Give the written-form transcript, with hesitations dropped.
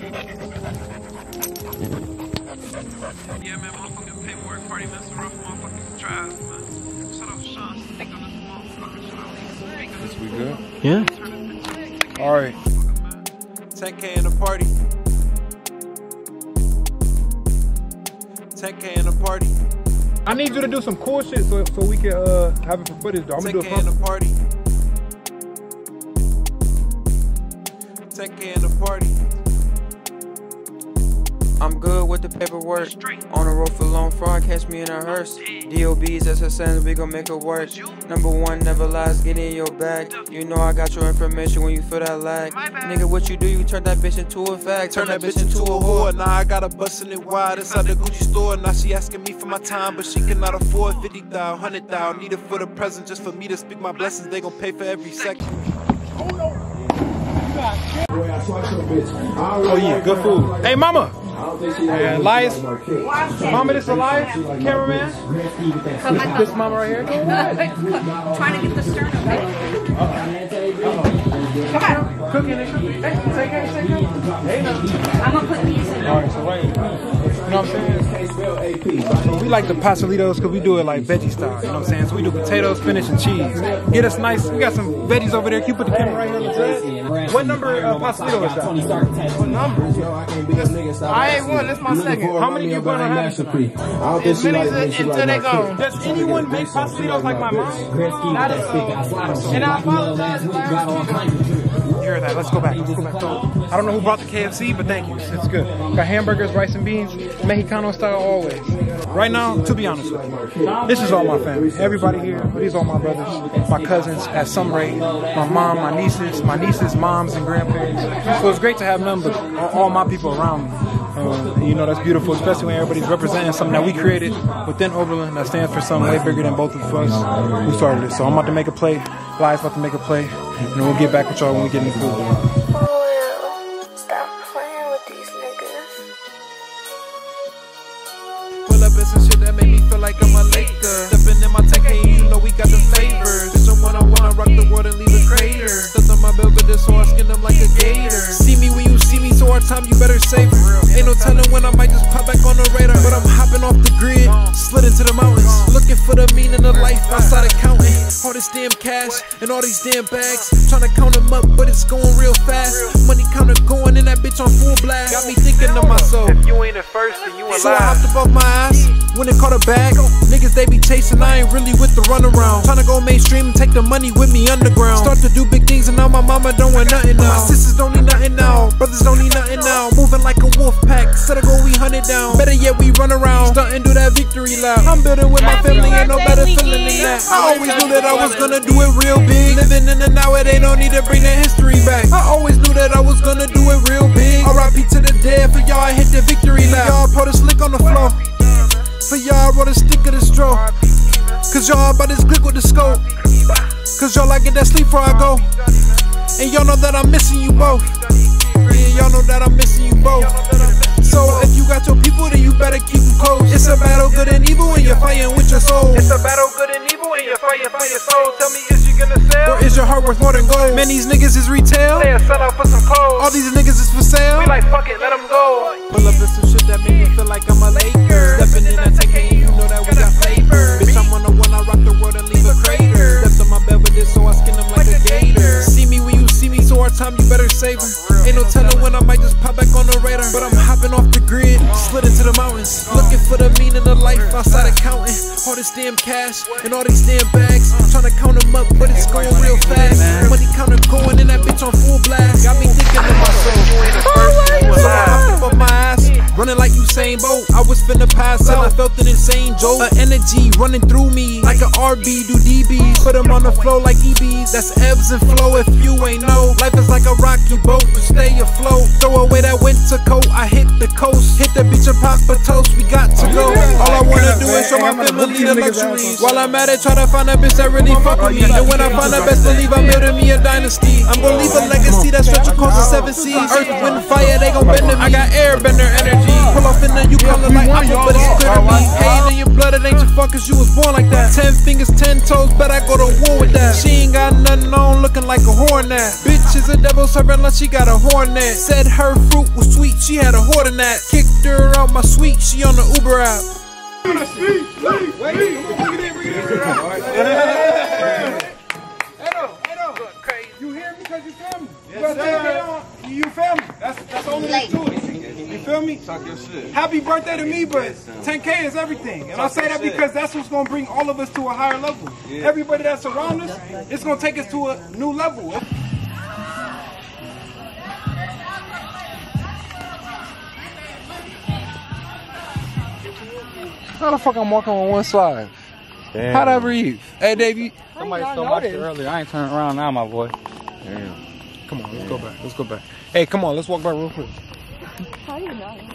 Yeah, man, motherfucking paperwork party messing rough motherfucking drive, man. Shout out to Sean, stick on this motherfucker. Is we good? Yeah. All right. 10K in the party. 10K in the party. I need you to do some cool shit so we can have it for footage though. I'm gonna do it 10K in the party. 10K in the party. I'm good with the paperwork. On the road for long fraud, catch me in a hearse. DOBs, SSNs, we gon' make it work. Number one, never lies, get in your bag. You know I got your information when you feel that lag. Nigga, what you do, you turn that bitch into a fact. Turn that bitch into a whore. Now I got her bustin' it wide inside the Gucci store. Now she asking me for my time, but she cannot afford 50,000, 100,000. Need it for the present, just for me to speak my blessings. They gon' pay for every second. Oh yeah, good food. Hey mama! Hey, Elias. Mama, this Elias, cameraman. This mama right here. Trying to get the sternum. Come on. Cooking and cooking. Hey, take it. Hey, no. I'm gonna put these in. Alright, so right. You know what I'm saying? So we like the pastelitos because we do it like veggie style. You know what I'm saying? So we do potatoes, spinach, and cheese. Get us nice. We got some veggies over there. Can you put the camera right here on the side? What number pastelito is that? What number? I ain't one. That's my second. How many you gonna have? As many until they go. Does anyone make pastelitos like my mom? Not at all. And I apologize if I Hear that? Let's go back. I don't know who brought the KFC, but thank you. It's good. Got hamburgers, rice and beans, Mexicano style always. Right now, to be honest with you, this is all my family. Everybody here, these are all my brothers, my cousins at some rate, my mom, my nieces, moms and grandparents. So it's great to have none but all my people around me. You know, that's beautiful, especially when everybody's representing something that we created within Oberlin that stands for something way bigger than both of us who started it. So I'm about to make a play, Elias about to make a play, and then we'll get back with y'all when we get in the food. Stop playing with these niggas. Pull up in some shit that make me feel like I'm a Laker. Stepping in my 10K, you know we got the flavors. Bitch, I wanna rock the world and leave a crater. Stepped on my bill with this, so I skin them like a gator. See me when you see me, so our time you better save it. Ain't no telling when I might just pop back on the radar. But I'm hopping off the grid, slid into the mountains. Looking for the meaning of life outside of counting. All this damn cash and all these damn bags. Trying to count them up, but it's going real fast. Money counter going in that bitch on full blast. Got me thinking to myself, if you ain't at first, then you alive. So I hopped above my ass when it caught a bag. Niggas they be chasing, I ain't really with the runaround. Tryna go mainstream and take the money with me underground. Start to do big things and now my mama don't want nothing now. My sisters don't need nothing now, brothers don't need nothing now. Moving like a wolf pack, said I go we hunt it down. Better yet we run around, start and do that victory lap. I'm building with my family, ain't no better feeling than that. I always knew that I was gonna do it real big. Living in the now, it ain't no need to bring that history back. I always knew that I was gonna do it real big. R.I.P. to the dead, for y'all I hit the victory lap. Y'all put a slick on the floor. For y'all, I wrote a stick of the stroke. Cause y'all about this glick with the scope. Cause y'all like get that sleep before I go. And y'all know that I'm missing you both. Yeah, y'all know that I'm missing you both. So if you got your people, then you better keep them close. It's a battle good and evil and you're fighting with your soul. It's a battle good and evil and you're fighting for your soul. Tell me, is you gonna sell? Or is your heart worth more than gold? Man, these niggas is retail. They'll sell out for some clothes. All these niggas is for sale. We like, fuck it, let them go. Pull up in some shit that make me feel like I'm a Laker. Stepping in that 10K, you know that we got flavor. Bitch, I'm on the one, I rock the world and leave a crater. Stepped on my bed with this, so I skin them like a gator. See me when you see me, so our time you better save them. Ain't no telling when I might just pop back on the radar. But I'm hopping off the grid, slid into the mountains. Looking for the meaning of life outside of counting. All this damn cash and all these damn bags. Trying to count them up, but it's going real fast. Money counter going in that bitch on full blast. Got me thinking to myself, you ain't the first, you so I hopped up my ass, running like Usain Bolt. I was finna pass out, I felt an insane jolt. An energy running through me like an RB do DBs. Put them on the flow like EBs. That's ebbs and flow if you ain't know. Life is like a rocky boat to stay afloat. Throw away that winter coat, I hit the coast. Hit the beach and pop a toast, we got to go. All I wanna do is show my family the luxuries. While I'm at it, try to find a bitch that really fuck with me. And when I find the best, believe I'm building me a dynasty. I'm gonna leave a legacy that stretch across the 7 seas. Earth, wind, fire, they gon' bend to me. I got airbender energy. Pull off in the Yukon like Aqua, but it's clear to me. Hating in your blood, it ain't your fault cause you was born like that. 10 fingers, 10 toes, bet I go to war with that. She ain't got nothing on, looking like a hornet. Bitches is a devil servant unless she got a hornet. Said her fruit was sweet, she had a hoard in that. Kicked her out my suite, she on the Uber app. You hear me because you feel me? You feel me? That's all there is to it. You feel me? Talk your shit. Happy birthday to me, but 10K is everything. And I say that because that's what's going to bring all of us to a higher level. Yeah. Everybody that's around us, it's going to take us to a new level. How the fuck I'm walking on one slide? Damn. How'd I breathe? Hey, Davey. Somebody stole my shit earlier. I ain't turning around now, my boy. Damn. Come on, let's go back. Let's go back. Hey, come on, let's walk back real quick. How do you know?